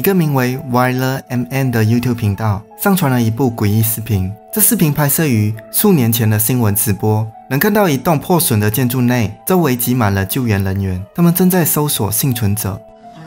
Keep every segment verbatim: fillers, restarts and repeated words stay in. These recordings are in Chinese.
个名为 Wyler M N 的 YouTube 频道上传了一部诡异视频。这视频拍摄于数年前的新闻直播，能看到一栋破损的建筑内，周围挤满了救援人员，他们正在搜索幸存者。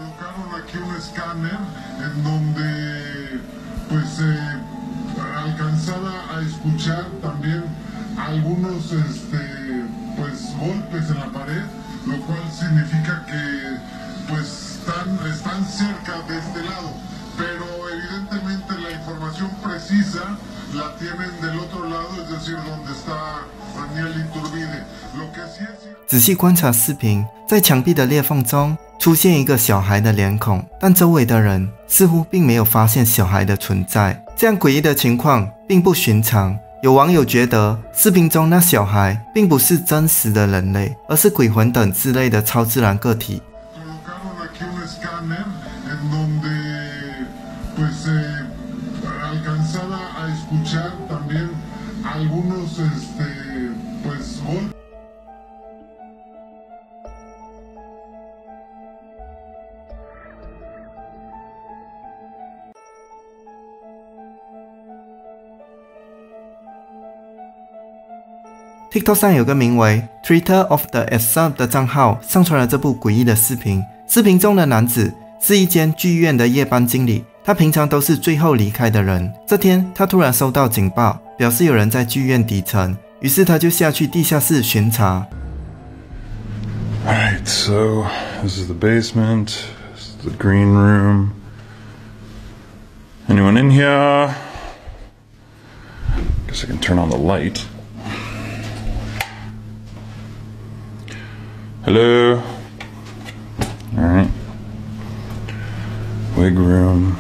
algunos este, pues, golpes en la pared, lo cual significa que pues, están, están cerca de este lado, pero evidentemente la información precisa la tienen del otro lado, es decir, donde está Daniel Iturbide. Lo que sí es... 仔细观察视频，在墙壁的裂缝中出现一个小孩的脸孔，但周围的人似乎并没有发现小孩的存在。这样诡异的情况并不寻常。 有网友觉得，视频中那小孩并不是真实的人类，而是鬼魂等之类的超自然个体。 TikTok 上有个名为 Twitter of the Exorb 的账号上传了这部诡异的视频。视频中的男子是一间剧院的夜班经理，他平常都是最后离开的人。这天，他突然收到警报，表示有人在剧院底层，于是他就下去地下室巡查。 Alright, so this is the basement, this is the green room. Anyone in here? Guess I can turn on the light. Hello. All right. Wig room.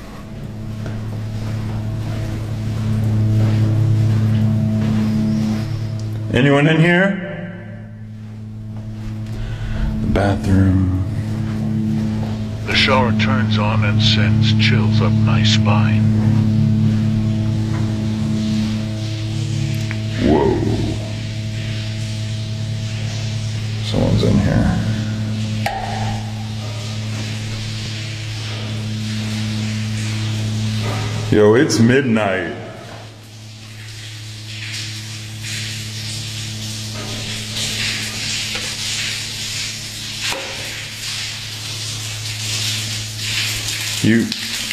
Anyone in here? The bathroom. The shower turns on and sends chills up my spine. Whoa. Someone's in here. Yo, it's midnight. You...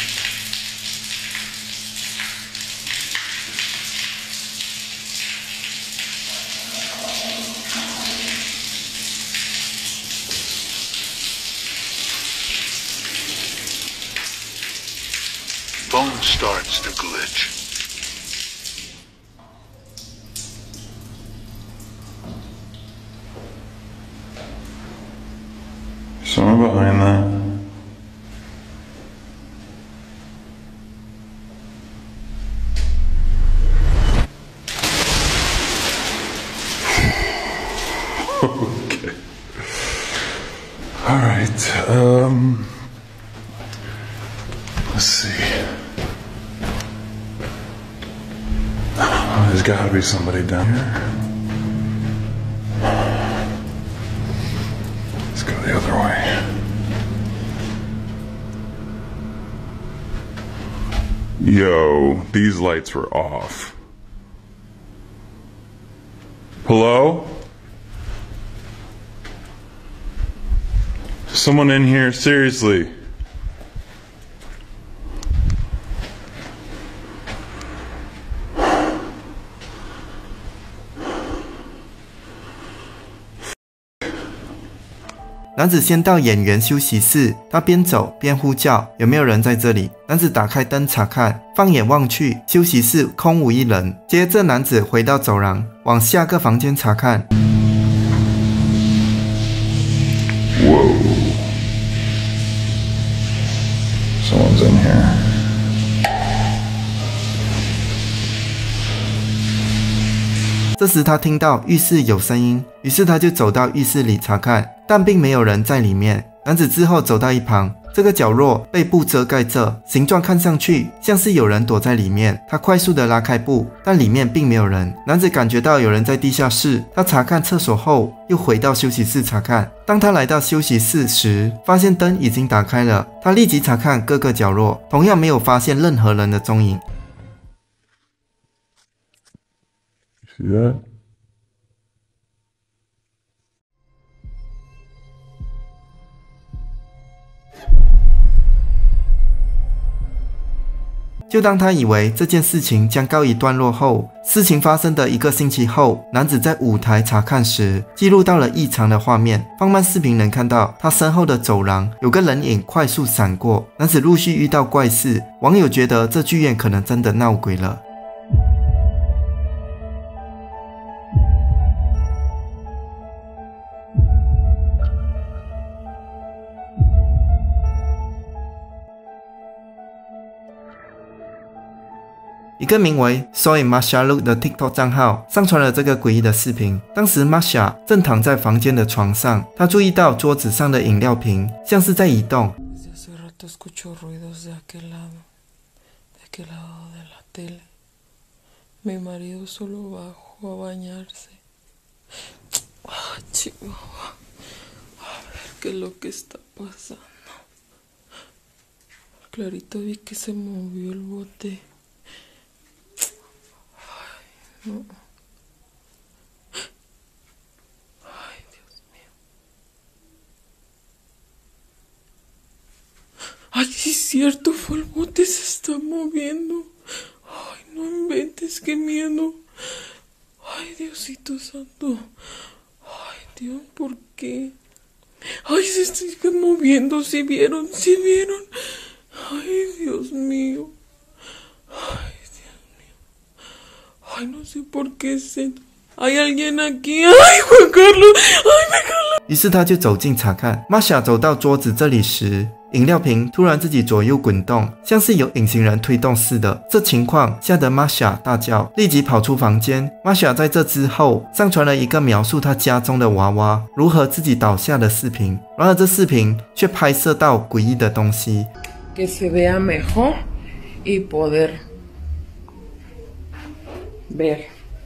Phone starts to glitch. Someone behind that. Okay. All right. Um. Let's see. Oh, there's got to be somebody down here. Let's go the other way. Yo, these lights were off. Hello? Someone in here, seriously. 男子先到演员休息室，他边走边呼叫：“有没有人在这里？”男子打开灯查看，放眼望去，休息室空无一人。接着，男子回到走廊，往下个房间查看。 Whoa. Someone's in here. 这时，他听到浴室有声音，于是他就走到浴室里查看，但并没有人在里面。男子之后走到一旁， 这个角落被布遮盖着，形状看上去像是有人躲在里面。他快速的拉开布，但里面并没有人。男子感觉到有人在地下室，他查看厕所后，又回到休息室查看。当他来到休息室时，发现灯已经打开了。他立即查看各个角落，同样没有发现任何人的踪影。 See that? 就当他以为这件事情将告一段落后，事情发生的一个星期后，男子在舞台查看时，记录到了异常的画面。放慢视频能看到他身后的走廊有个人影快速闪过。男子陆续遇到怪事，网友觉得这剧院可能真的闹鬼了。一个名为 Soy Masha Look 的 TikTok 账号上传了这个诡异的视频。当时 Masha 正躺在房间的床上，她注意到桌子上的饮料瓶像是在移动。 Clarito vi que se movió el bote. No. Ay, Dios mío. Ay, sí es cierto, fue el bote, se está moviendo. Ay, no inventes, qué miedo. Ay, Diosito santo. Ay, Dios, ¿por qué? Ay, se sigue moviendo, ¿sí vieron? ¿Sí vieron? Ay, Dios mío. Ay, Dios mío. Ay, no sé por qué se... Hay alguien aquí. Ay, Juan Carlos. Ay, me Carlos. 于是他就走近查看。Masha 走到桌子这里时，饮料瓶突然自己左右滚动，像是有隐形人推动似的。这情况吓得 Masha 大叫，立即跑出房间。Masha 在这之后上传了一个描述他家中的娃娃如何自己倒下的视频，然而这视频却拍摄到诡异的东西。 Que se vea mejor y poder ver.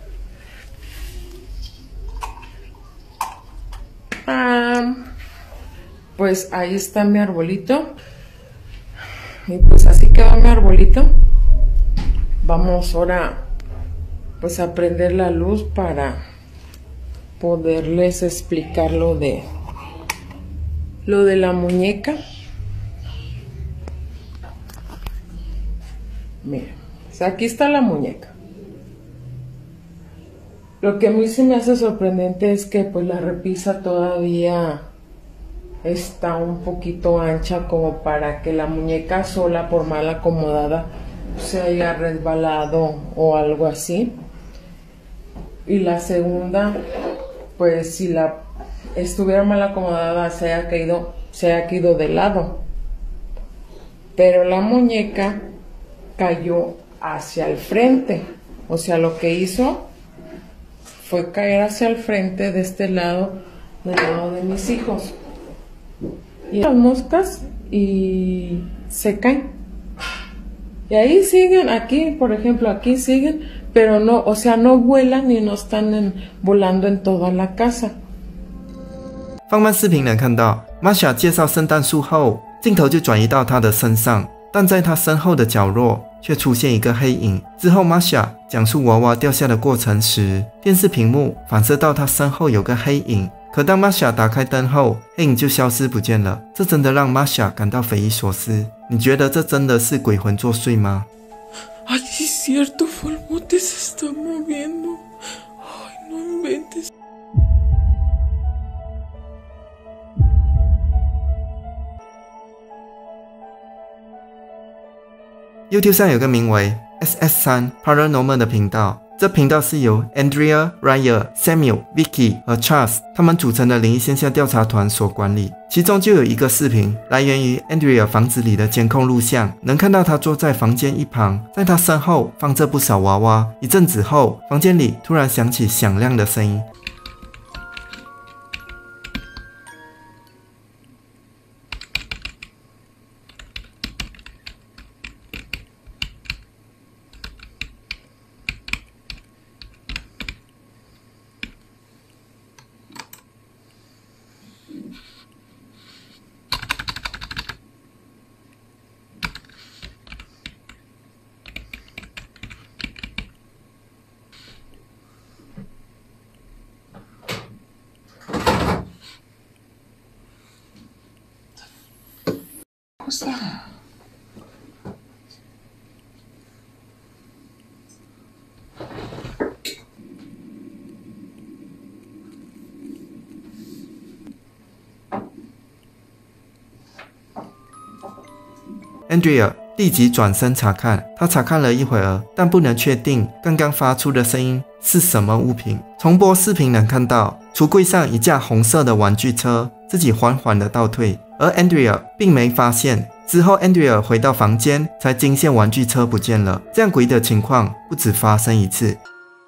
Ah, pues ahí está mi arbolito. Y pues así quedó mi arbolito. Vamos ahora pues a prender la luz para poderles explicar lo de lo de la muñeca. Miren, pues aquí está la muñeca. Lo que a mí se me hace sorprendente es que pues la repisa todavía está un poquito ancha como para que la muñeca sola, por mal acomodada, se haya resbalado o algo así. Y la segunda, pues si la estuviera mal acomodada se haya caído, se haya caído de lado. Pero la muñeca cayó hacia el frente, o sea, lo que hizo fue caer hacia el frente de este lado, del lado de mis hijos, y las moscas y se caen, y ahí siguen, aquí por ejemplo, aquí siguen, pero no, o sea, no vuelan ni no están en, volando en toda la casa. 放慢视频能看到 Masha 介绍圣诞树后，镜头就转移到她的身上。但在他身后的角落却出现一个黑影。之后 Masha 讲述娃娃掉下的过程时，电视屏幕反射到他身后有个黑影。可当 Masha 打开灯后，黑影就消失不见了。这真的让 Masha 感到匪夷所思。你觉得这真的是鬼魂作祟吗？ Ay, sí es cierto, fue el bote, se está moviendo. Ay, no inventes. YouTube 上有个名为 S S 三 Paranormal 的频道，这频道是由 Andrea、Ryan、Samuel、Vicky 和 Charles 他们组成的灵异现象调查团所管理。其中就有一个视频来源于 Andrea 房子里的监控录像，能看到他坐在房间一旁，在他身后放着不少娃娃。一阵子后，房间里突然响起响亮的声音。 Cos'è? Andrea 立即转身查看，他查看了一会儿，但不能确定刚刚发出的声音是什么物品。重播视频能看到橱柜上一架红色的玩具车自己缓缓地倒退，而 Andrea 并没发现。之后 Andrea 回到房间，才惊现玩具车不见了。这样诡异的情况不止发生一次。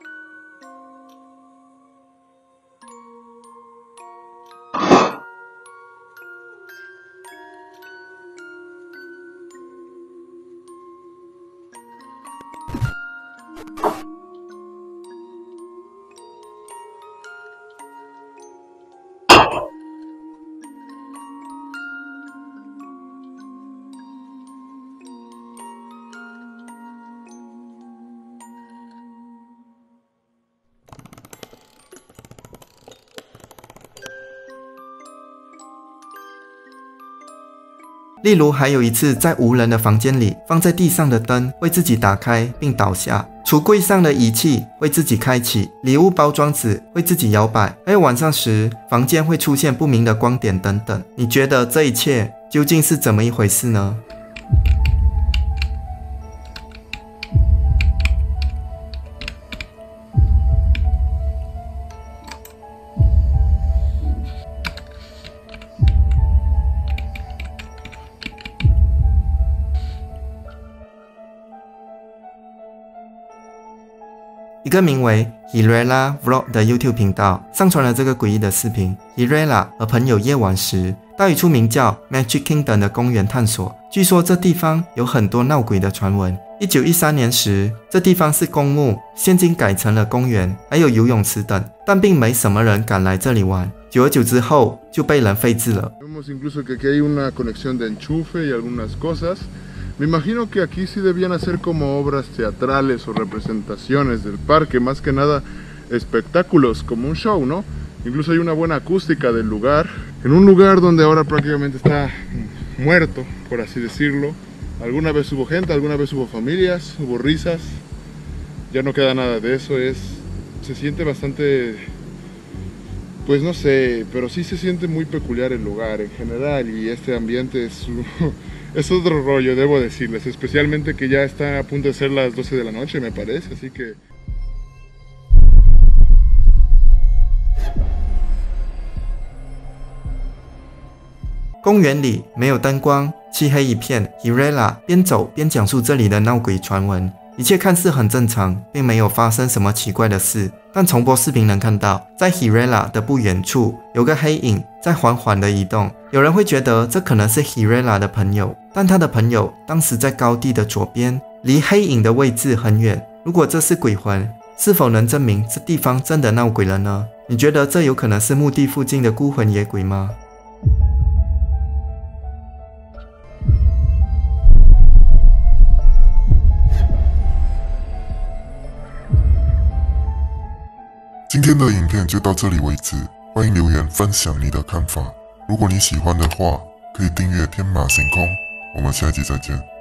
例如还有一次在无人的房间里，放在地上的灯会自己打开并倒下，橱柜上的仪器会自己开启，礼物包装纸会自己摇摆，还有晚上时房间会出现不明的光点等等。你觉得这一切究竟是怎么一回事呢？一个名为 Hirela Vlog 的 YouTube 频道上传了这个诡异的视频。Hirela 和朋友夜晚时到一处名叫 Magic Kingdom 的公园探索，据说这地方有很多闹鬼的传闻。一九一三年时，这地方是公墓，现今改成了公园，还有游泳池等，但并没什么人敢来这里玩。久而久之后，就被人废置了。 Vemos incluso que aquí hay una conexión de enchufe y algunas cosas. Me imagino que aquí sí debían hacer como obras teatrales o representaciones del parque, más que nada espectáculos, como un show, ¿no? Incluso hay una buena acústica del lugar, en un lugar donde ahora prácticamente está muerto, por así decirlo. Alguna vez hubo gente, alguna vez hubo familias, hubo risas, ya no queda nada de eso, es, se siente bastante, pues no sé, pero sí se siente muy peculiar el lugar en general y este ambiente es... Es otro rollo, debo decirles, especialmente que ya está a punto de ser las doce de la noche, me parece, así que... 公园里没有灯光，漆黑一片。Hirela 边走边讲述这里的闹鬼传闻，一切看似很正常，并没有发生什么奇怪的事。但重播视频能看到，在 Hirela 的不远处有个黑影在缓缓地移动。有人会觉得这可能是 Hirela 的朋友，但他的朋友当时在高地的左边，离黑影的位置很远。如果这是鬼魂，是否能证明这地方真的闹鬼了呢？你觉得这有可能是墓地附近的孤魂野鬼吗？ 今天的影片就到这里为止，欢迎留言分享你的看法。如果你喜欢的话，可以订阅天马行空。我们下期再见。